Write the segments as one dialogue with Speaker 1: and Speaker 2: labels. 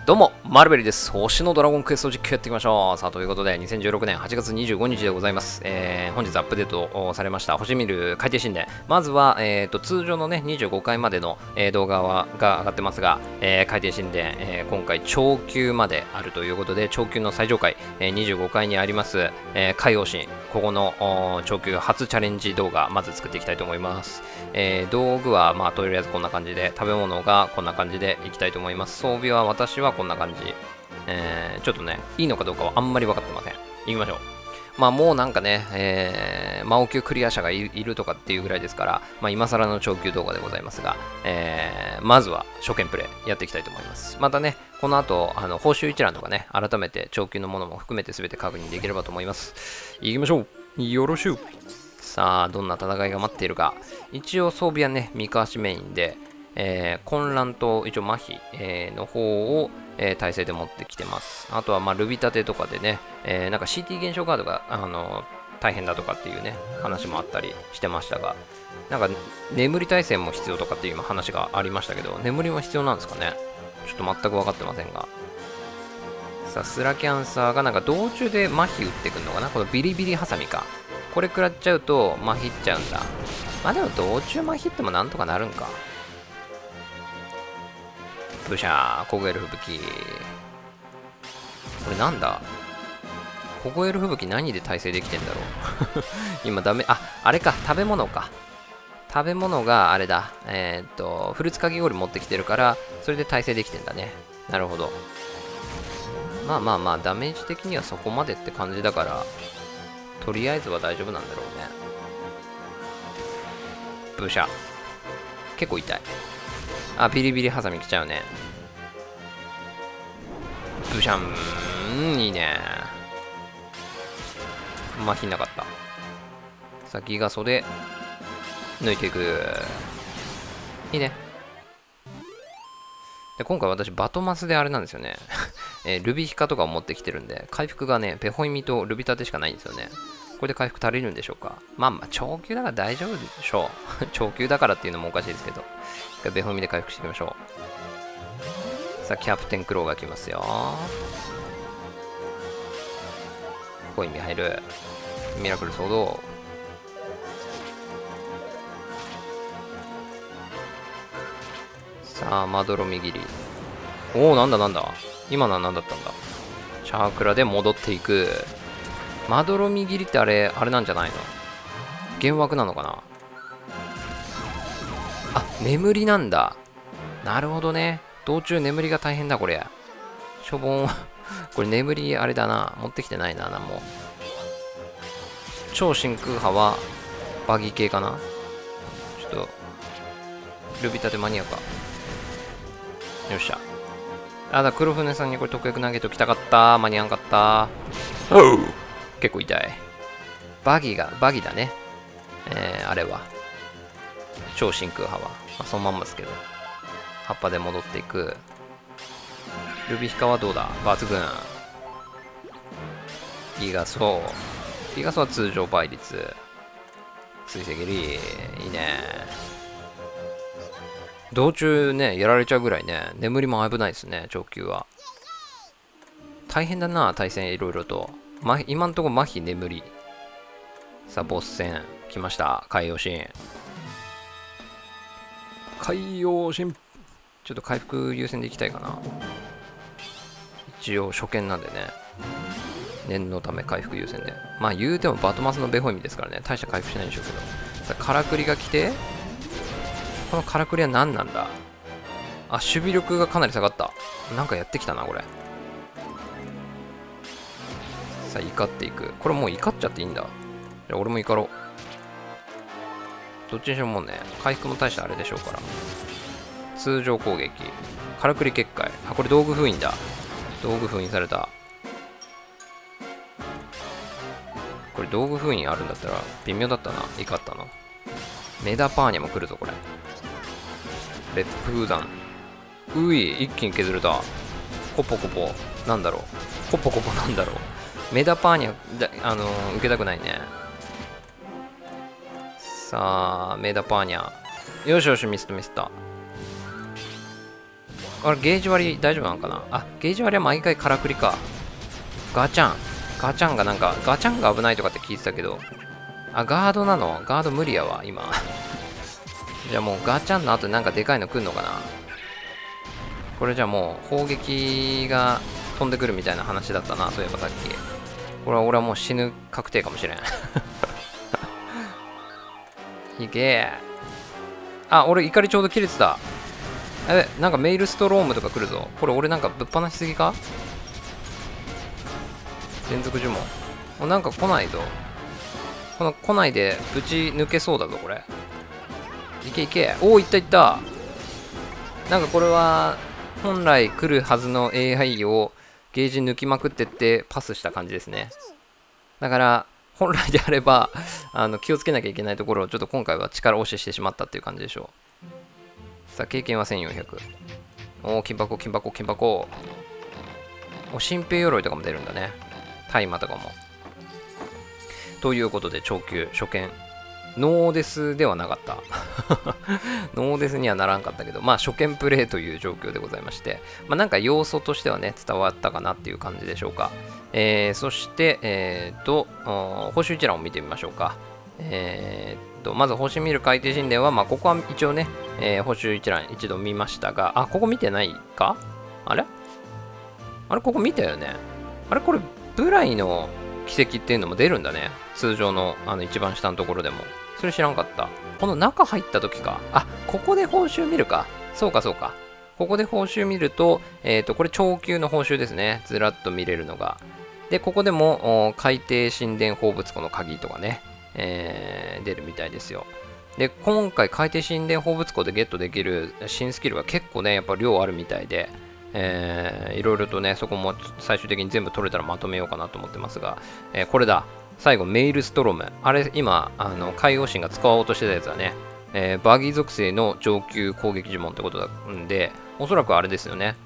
Speaker 1: どうも、マルベリです。星のドラゴンクエスト実況やっていきましょう。さあ、ということで、2016年8月25日でございます。本日アップデートされました、星見る海底神殿。まずは、通常のね、25回までの、動画が上がってますが、海底神殿、今回、長級まであるということで、長級の最上階、25回にあります、海王神、ここの長級初チャレンジ動画、まず作っていきたいと思います。道具は、まあ、とりあえずこんな感じで、食べ物がこんな感じでいきたいと思います。装備は私はこんな感じ。ちょっとね、いいのかどうかはあんまり分かってません。行きましょう。まあもうなんかね、魔王級クリア者がいるとかっていうぐらいですから、まあ今更の長級動画でございますが、まずは初見プレイやっていきたいと思います。またね、この後、報酬一覧とかね、改めて長級のものも含めて全て確認できればと思います。行きましょう。よろしゅう。さあ、どんな戦いが待っているか。一応装備はね、三河市メインで、混乱と一応麻痺、の方を、体制で持ってきてます。あとは、まあ、ルビタテとかでね、なんか CT 現象カードが、大変だとかっていうね、話もあったりしてましたが、なんか、眠り耐性も必要とかっていう今話がありましたけど、眠りも必要なんですかね。ちょっと全く分かってませんが。さあ、スラキャンサーがなんか道中で麻痺打ってくるのかな。このビリビリハサミか。これ食らっちゃうと麻痺っちゃうんだ。まあでも道中麻痺ってもなんとかなるんか。ブシャー、凍える吹雪。これなんだ、凍える吹雪何で耐性できてんだろう今ダメ、あれか、食べ物か。食べ物があれだ。フルーツかき氷持ってきてるから、それで耐性できてんだね。なるほど。まあまあまあ、ダメージ的にはそこまでって感じだから、とりあえずは大丈夫なんだろうね。ブシャ。結構痛い。ビリビリハサミ来ちゃうね。ブシャン。いいね。麻痺なかった。先が袖抜いていく。いいね。で、今回私バトマスであれなんですよね。ルビヒカとかを持ってきてるんで、回復がね、ペホイミとルビタテしかないんですよね。これで回復足りるんでしょうか。まあまあ、長級だから大丈夫でしょう。長級だからっていうのもおかしいですけど。一回ペホイミで回復していきましょう。さあ、キャプテンクローが来ますよ。ここ意味入る。ミラクルソード。さあ、まどろみ切り。おお、なんだなんだ。今のは何だったんだ。チャークラで戻っていく。まどろみ切りってあれなんじゃないの？幻惑なのかな？眠りなんだ。なるほどね。道中眠りが大変だ、これ。しょぼん。これ眠りあれだな。持ってきてないな、なんも。超真空波はバギー系かな。ちょっと、ルビタテ間に合うか。よっしゃ。黒船さんにこれ特約投げときたかった。間に合わんかった。結構痛い。バギーだね。あれは。超真空波は。そのまんまですけど。葉っぱで戻っていく。ルビヒカはどうだ？抜群。ギガソは通常倍率。水星蹴り。いいね。道中ね、やられちゃうぐらいね、眠りも危ないですね、長級は。大変だな、対戦いろいろと。今んとこ麻痺眠り。さあ、ボス戦。来ました。海王神。海王神。ちょっと回復優先でいきたいかな。一応初見なんでね。念のため回復優先で。まあ言うてもバトマスのベホイミですからね。大した回復しないんでしょうけど。さあ、カラクリが来て、このカラクリは何なんだ？守備力がかなり下がった。なんかやってきたな、これ。さあ、怒っていく。これもう怒っちゃっていいんだ。じゃあ、俺も怒ろう。どっちにしろもうね、回復も大したあれでしょうから。通常攻撃。カラクリ結界。これ道具封印だ。道具封印された。これ道具封印あるんだったら微妙だったな。怒ったの。メダパーニャも来るぞ、これ。烈風弾。一気に削れた。コポコポ。なんだろう。コポコポなんだろう。メダパーニャ、受けたくないね。さあ、メダパーニャ。よしよし、ミスった。 あれ、ゲージ割り大丈夫なのかな。あ、ゲージ割りは毎回からくりか。ガチャン。ガチャンがなんか、ガチャンが危ないとかって聞いてたけど。あ、ガードなの？ガード無理やわ、今。じゃあもうガチャンの後になんかでかいの来んのかな。これじゃあもう砲撃が飛んでくるみたいな話だったな、そういえばさっき。これは俺はもう死ぬ確定かもしれん。いけー。あ、俺怒りちょうど切れてた。なんかメイルストロームとか来るぞ。これ俺なんかぶっ放しすぎか？連続呪文。なんか来ないぞ。来ないでぶち抜けそうだぞ、これ。いけいけ。おお、いったいった。なんかこれは、本来来るはずの AI をゲージ抜きまくってってパスした感じですね。だから、本来であれば、気をつけなきゃいけないところをちょっと今回は力押ししてしまったっていう感じでしょう。さあ、経験は1400。おお、金箱、金箱、金箱。新兵鎧とかも出るんだね。大麻とかも。ということで、長級、初見。ノーデスではなかった。ノーデスにはならんかったけど、まあ初見プレイという状況でございまして、まあなんか要素としてはね、伝わったかなっていう感じでしょうか。そして、報酬一覧を見てみましょうか。まず星見る海底神殿は、まあここは一応ね、報酬一覧一度見ましたが、あ、ここ見てないか？あれここ見たよね。これ、ブライの奇跡っていうのも出るんだね。通常の一番下のところでも。それ知らんかった。この中入った時か。あ、ここで報酬見るか。そうかそうか。ここで報酬見ると、これ長級の報酬ですね。ずらっと見れるのが。で、ここでも海底神殿放物庫の鍵とかね、出るみたいですよ。で、今回海底神殿放物庫でゲットできる新スキルが結構ね、やっぱ量あるみたいで、いろいろとね、そこも最終的に全部取れたらまとめようかなと思ってますが、これだ。最後、メイルストロム。あれ、今、海王神が使おうとしてたやつはね、バギー属性の上級攻撃呪文ってことなんで、おそらくあれですよね。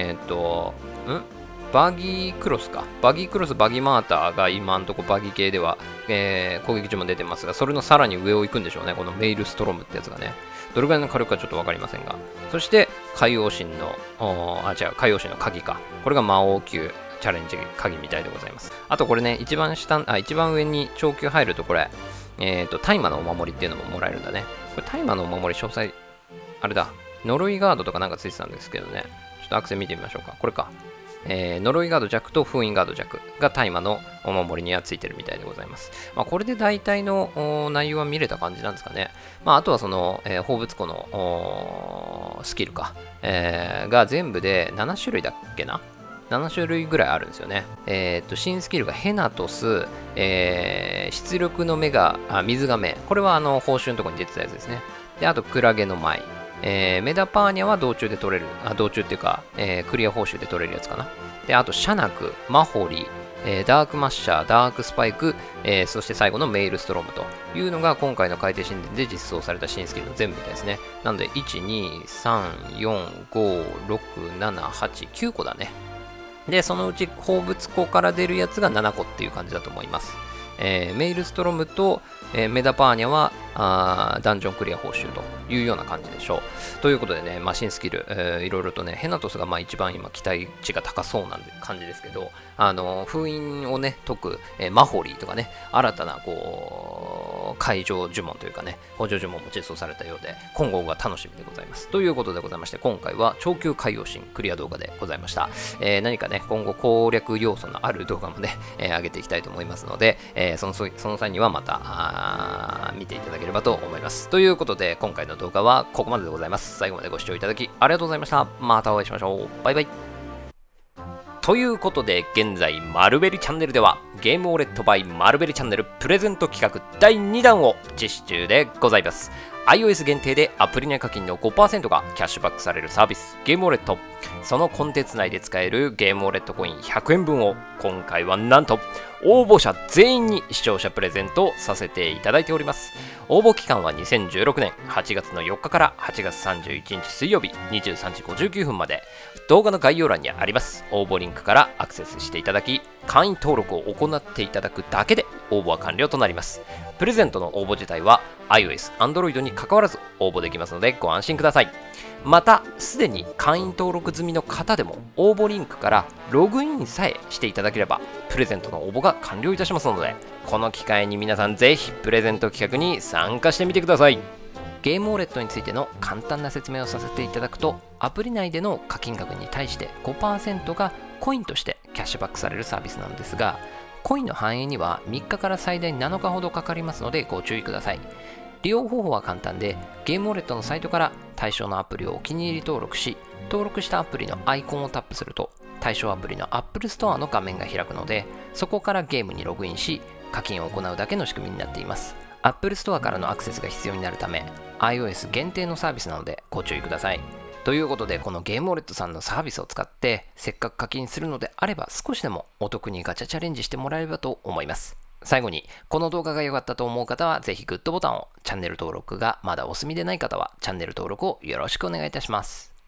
Speaker 1: バギークロスか。バギークロス、バギーマーターが今んとこバギー系では、攻撃呪文出てますが、それのさらに上を行くんでしょうね。このメイルストロムってやつがね。どれぐらいの火力かちょっとわかりませんが。そして、海王神の、海王神の鍵か。これが魔王級チャレンジ鍵みたいでございます。あとこれね、一番上に長級入るとこれ、大麻のお守りっていうのももらえるんだね。これ大麻のお守り詳細、あれだ、呪いガードとかなんかついてたんですけどね。ちょっとアクセ見てみましょうか。これか。呪いガード弱と封印ガード弱が大麻のお守りにはついてるみたいでございます。まあ、これで大体の内容は見れた感じなんですかね。まあ、あとはその、放物庫のスキルか、が全部で7種類だっけな ?7 種類ぐらいあるんですよね。新スキルがヘナトス、出力の目が、水が目。これは報酬のところに出てたやつですね。で、あとクラゲの舞。メダパーニャは道中で取れる。道中っていうか、クリア報酬で取れるやつかな。で、あと、シャナク、マホリ、ダークマッシャー、ダークスパイク、そして最後のメイルストロームというのが今回の海底神殿で実装された新スキルの全部みたいですね。なので、1、2、3、4、5、6、7、8、9個だね。で、そのうち放物庫から出るやつが7個っていう感じだと思います。メイルストロムと、メダパーニャはダンジョンクリア報酬というような感じでしょう。ということでね、新スキル、いろいろとね、ヘナトスが一番今期待値が高そうな感じですけど、封印をね、解く、マホリーとかね、新たな解除呪文というかね、補助呪文も実装されたようで、今後が楽しみでございます。ということでございまして、今回は長級海王神クリア動画でございました。何かね、今後攻略要素のある動画もね、上げていきたいと思いますので、その際にはまた見ていただければと思います。ということで、今回の動画はここまででございます。最後までご視聴いただきありがとうございました。またお会いしましょう。バイバイ。ということで、現在、マルベリチャンネルでは、ゲームウォレット by マルベリチャンネルプレゼント企画第2弾を実施中でございます。iOS 限定でアプリ内課金の 5% がキャッシュバックされるサービス、ゲームウォレット。そのコンテンツ内で使えるゲームウォレットコイン100円分を、今回はなんと、応募者全員に視聴者プレゼントさせていただいております。応募期間は2016年8月の4日から8月31日水曜日23時59分まで。動画の概要欄にあります応募リンクからアクセスしていただき、 会員登録を行っていただくだけで応募は完了となります。プレゼントの応募自体は iOS、Android に関わらず応募できますのでご安心ください。また、すでに会員登録済みの方でも応募リンクからログインさえしていただければプレゼントの応募が完了いたしますので、この機会に皆さんぜひプレゼント企画に参加してみてください。ゲームウォレットについての簡単な説明をさせていただくと、アプリ内での課金額に対して 5% がコインとしてキャッシュバックされるサービスなんですが、コインの反映には3日から最大7日ほどかかりますのでご注意ください。利用方法は簡単で、ゲームウォレットのサイトから対象のアプリをお気に入り登録し、登録したアプリのアイコンをタップすると対象アプリの Apple Store の画面が開くので、そこからゲームにログインし課金を行うだけの仕組みになっています。 Apple Store からのアクセスが必要になるため iOS 限定のサービスなのでご注意ください。ということで、このゲームウォレットさんのサービスを使ってせっかく課金するのであれば、少しでもお得にガチャチャレンジしてもらえればと思います。最後に、この動画が良かったと思う方はぜひグッドボタンを、チャンネル登録がまだお済みでない方はチャンネル登録をよろしくお願いいたします。